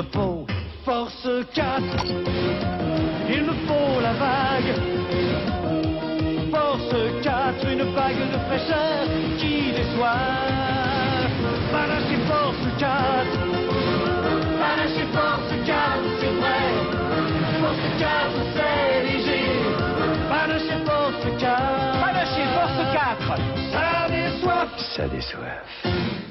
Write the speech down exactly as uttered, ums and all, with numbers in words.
me faut force quatre, il me faut la vague. Force quatre, une vague de fraîcheur qui déçoit. Panache et force quatre, Panache et force quatre, c'est vrai. Force quatre, c'est léger. Panache et force quatre, Panache et force quatre. ça déçoit. Ça déçoit.